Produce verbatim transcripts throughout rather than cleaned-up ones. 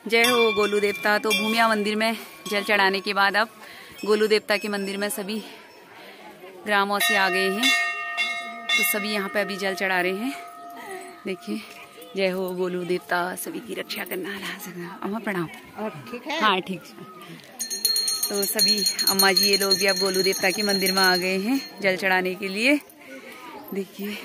जय हो गोलू देवता। तो भूमिया मंदिर में जल चढ़ाने के बाद अब गोलू देवता के मंदिर में सभी ग्रामवासी आ गए हैं, तो सभी यहाँ पे अभी जल चढ़ा रहे हैं। देखिए, जय हो गोलू देवता, सभी की रक्षा करना। अम्मा प्रणाम। और ठीक है? हाँ ठीक है। तो सभी अम्मा जी ये लोग भी अब गोलू देवता के मंदिर में आ गए हैं जल चढ़ाने के लिए। देखिए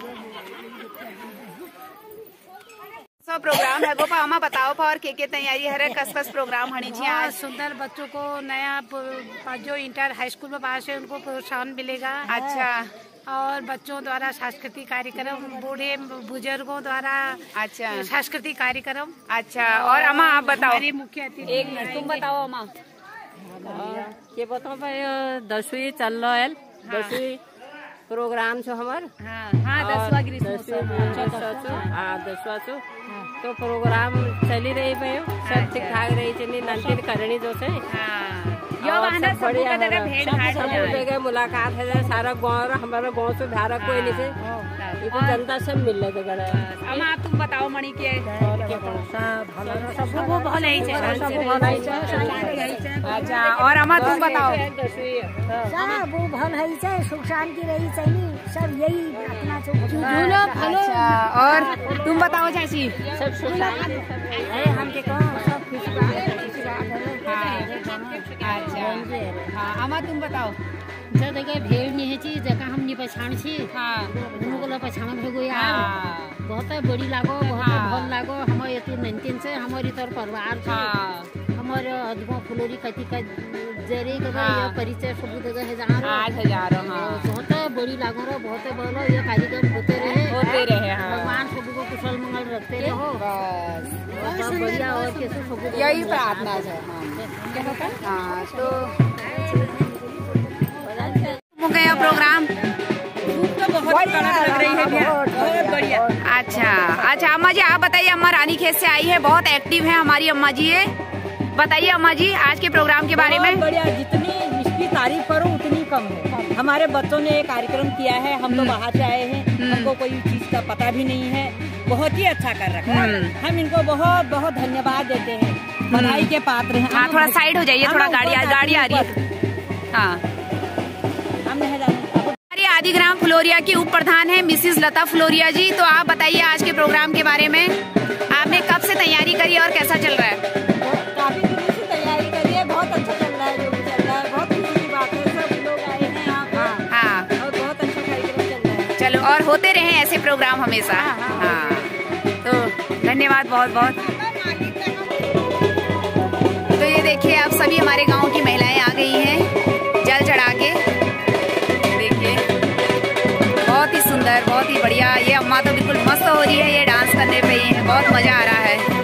सब प्रोग्राम है गोपा अम्मा बताओ पर के के तैयारी हर कस कस प्रोग्राम हनी चाहिए। आज सुंदर बच्चों को नया जो इंटर हाई स्कूल में पास है उनको प्रोत्साहन मिलेगा। अच्छा। और बच्चों द्वारा सांस्कृतिक कार्यक्रम, बूढ़े बुजुर्गों द्वारा अच्छा सांस्कृतिक कार्यक्रम। अच्छा। और अम्मा आप बताओ, मुख्य अतिथि एक मिनट तुम बताओ अम्मा। ये बताओ भाई दसवीं चल रहा है, दसवीं प्रोग्राम छो हमार। हाँ हाँ दसवां हाँ दसवा छो तो प्रोग्राम चली रही भाई, सब ठीक ठाक रही चली। नंदिन करनी जो से बढ़िया मुलाकात है। सारा गाँव हमारा गाँव से धारा कोई नहीं से तो जनता सब मिल रहे। अम्मा आप तुम बताओ मणि के अच्छा। और अम्मा तुम बताओ। सब वो भल है, सुख शांति रही चाहिए, सब यही अपना अच्छा। और तुम बताओ चाची। सब सुख शांति है हम के कहो सब कुछ हाँ अम्मा तुम बताओ। जब देखिए भेड़ नहीं है चीज जगह हम नहीं पहचान छी। हाँ उनको पहचान हो गई यार। बहुत बड़ी लागो, बहुत भल लागो। हमारे तू नंतिन से हमारी तर परिवार हमारे अधवा फुलोरी कति का जरे परिचय सब जगह है जहाँ आठ हजार बहुत बड़ी लागो रहो, बहुत बोलो ये कार्यक्रम होते रहे होते रहे। भगवान सब को कुशल मंगल रखते रहो बस बढ़िया। और कैसे सब यही प्रार्थना है। हाँ तो हो गया प्रोग्राम। तो बहुत लग रही है, बहुत बढ़िया। अच्छा अच्छा अम्मा जी आप बताइए। अम्मा रानी खेत से आई है, बहुत एक्टिव है हमारी अम्मा जी ये। बताइए अम्मा जी आज के प्रोग्राम के बारे में। बढ़िया, जितनी इसकी तारीफ करो उतनी कम है। हमारे बच्चों ने ये कार्यक्रम किया है, हम तो बाहर से आए हैं, हमको कोई चीज का पता भी नहीं है। बहुत ही अच्छा कर रखा है, हम इनको बहुत बहुत धन्यवाद देते हैं, बधाई के पात्र हैं। हाँ थोड़ा साइड हो जाइए, थोड़ा गाड़ी गाड़ी आ रही है। हाँ हमारी आदि ग्राम फ्लोरिया की उप प्रधान है मिसिस लता फ्लोरिया जी। तो आप बताइए आज के प्रोग्राम के बारे में, आपने कब से तैयारी करी और कैसा चल रहा है? काफी दिनों से तैयारी करी है, बहुत अच्छा चल रहा है, जो भी चल रहा है बहुत खुशी की बात है। सब लोग आए हैं यहाँ पर। हाँ और बहुत अच्छा कार्यक्रम चल रहा है। चलो और होते रहे ऐसे प्रोग्राम हमेशा। हाँ तो धन्यवाद बहुत बहुत। तो ये देखिए अब सभी हमारे गाँव की महिलाएं आ गई हैं जल चढ़ा के। देखिए बहुत ही सुंदर, बहुत ही बढ़िया। ये अम्मा तो बिल्कुल मस्त हो रही है, ये डांस करने पे ही है, बहुत मजा आ रहा है।